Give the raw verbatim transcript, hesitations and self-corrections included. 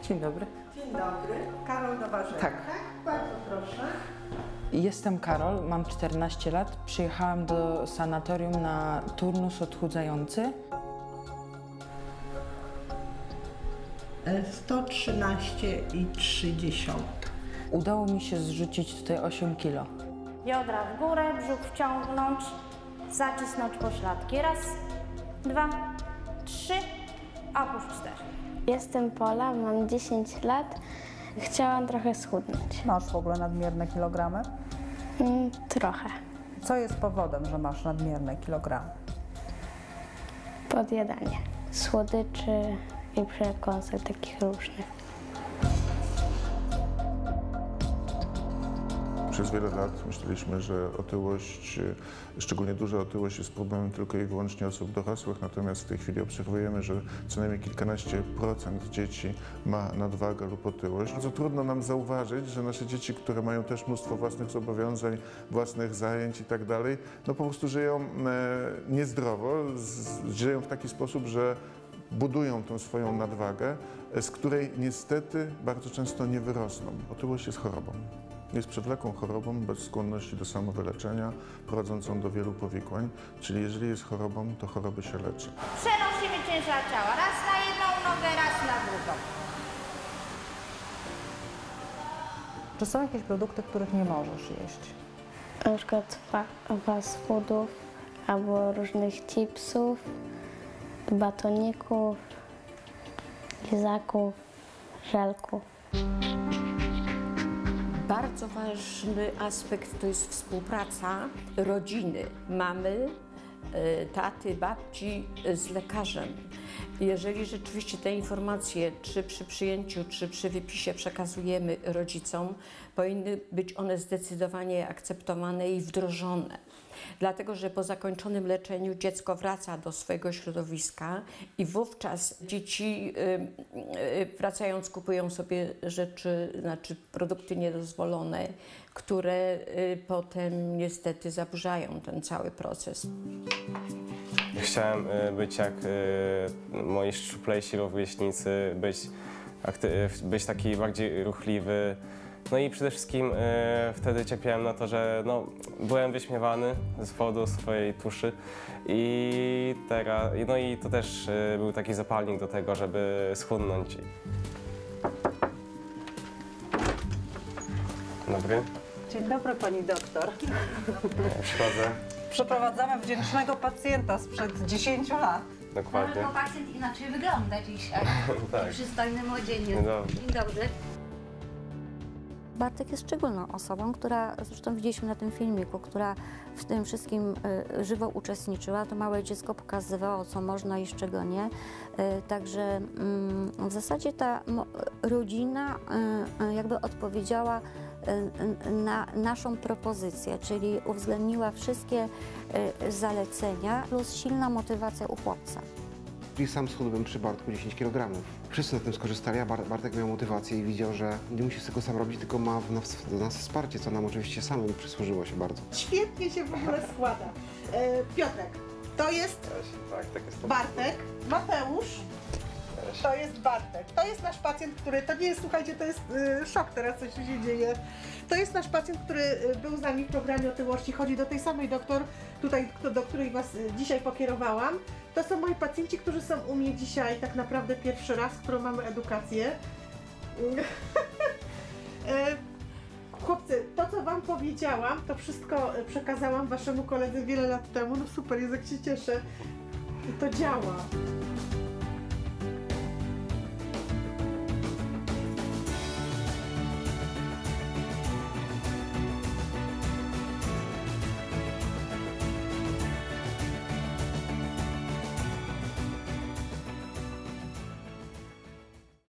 Dzień dobry. Dzień dobry. Karol Nowarzewski. Tak. Bardzo proszę. Jestem Karol, mam czternaście lat. Przyjechałam do sanatorium na turnus odchudzający. sto trzynaście i trzy dziesiąte. Udało mi się zrzucić tutaj osiem kilo. Biodra w górę, brzuch wciągnąć, zacisnąć pośladki. Raz, dwa, trzy, opuść cztery. Jestem Pola, mam dziesięć lat. Chciałam trochę schudnąć. Masz w ogóle nadmierne kilogramy? Mm, trochę. Co jest powodem, że masz nadmierne kilogramy? Podjadanie słodyczy i przekąsek takich różnych. Przez wiele lat myśleliśmy, że otyłość, szczególnie duża otyłość jest problemem tylko i wyłącznie osób dorosłych, natomiast w tej chwili obserwujemy, że co najmniej kilkanaście procent dzieci ma nadwagę lub otyłość. Bardzo trudno nam zauważyć, że nasze dzieci, które mają też mnóstwo własnych zobowiązań, własnych zajęć i tak dalej, no po prostu żyją niezdrowo, żyją w taki sposób, że budują tę swoją nadwagę, z której niestety bardzo często nie wyrosną. Otyłość jest chorobą. Jest przewlekłą chorobą bez skłonności do samowyleczenia, prowadzącą do wielu powikłań, czyli jeżeli jest chorobą, to choroby się leczy. Przenosimy ciężar ciała. Raz na jedną nogę, raz na drugą. Czy są jakieś produkty, których nie możesz jeść? Na przykład fa fast foodów albo różnych chipsów, batoników, lizaków, żelków. Bardzo ważny aspekt to jest współpraca rodziny, mamy, taty, babci z lekarzem. Jeżeli rzeczywiście te informacje, czy przy przyjęciu, czy przy wypisie przekazujemy rodzicom, powinny być one zdecydowanie akceptowane i wdrożone. Dlatego, że po zakończonym leczeniu dziecko wraca do swojego środowiska i wówczas dzieci wracając kupują sobie rzeczy, znaczy produkty niedozwolone, które potem niestety zaburzają ten cały proces. Chciałem być jak moi szczuplejsi rówieśnicy, być, być taki bardziej ruchliwy. No i przede wszystkim e, wtedy cierpiałem na to, że no, byłem wyśmiewany z powodu swojej tuszy i teraz, no i to też e, był taki zapalnik do tego, żeby schudnąć. Dobry. Dzień dobry, pani doktor. Przychodzę. Przeprowadzamy wdzięcznego pacjenta sprzed dziesięciu lat. Dokładnie. No, pacjent inaczej wygląda dzisiaj. Tak. W przystojnym odzieniu. Dzień dobry. Dzień dobry. Bartek jest szczególną osobą, która, zresztą widzieliśmy na tym filmiku, która w tym wszystkim y, żywo uczestniczyła. To małe dziecko pokazywało, co można i z czego nie. Y, także y, w zasadzie ta y, rodzina y, y, jakby odpowiedziała y, y, na naszą propozycję, czyli uwzględniła wszystkie y, zalecenia plus silna motywacja u chłopca. I sam schudłem przy Bartku dziesięć kilogramów. Wszyscy na tym skorzystali, a Bartek miał motywację i widział, że nie musi tego sam robić, tylko ma w nas, w nas wsparcie, co nam oczywiście samym przysłużyło się bardzo. Świetnie się w ogóle składa. E, Piotrek, to jest Tak, tak jest. Bartek, Mateusz, to jest Bartek. To jest nasz pacjent, który, to nie jest, słuchajcie, to jest y, szok teraz, co się dzieje. To jest nasz pacjent, który był z nami w programie otyłości, chodzi do tej samej doktor, tutaj, do której was dzisiaj pokierowałam. To są moi pacjenci, którzy są u mnie dzisiaj tak naprawdę pierwszy raz, którą mamy edukację. Chłopcy, to co wam powiedziałam, to wszystko przekazałam waszemu koledze wiele lat temu. No super, jest, jak się cieszę. I to działa.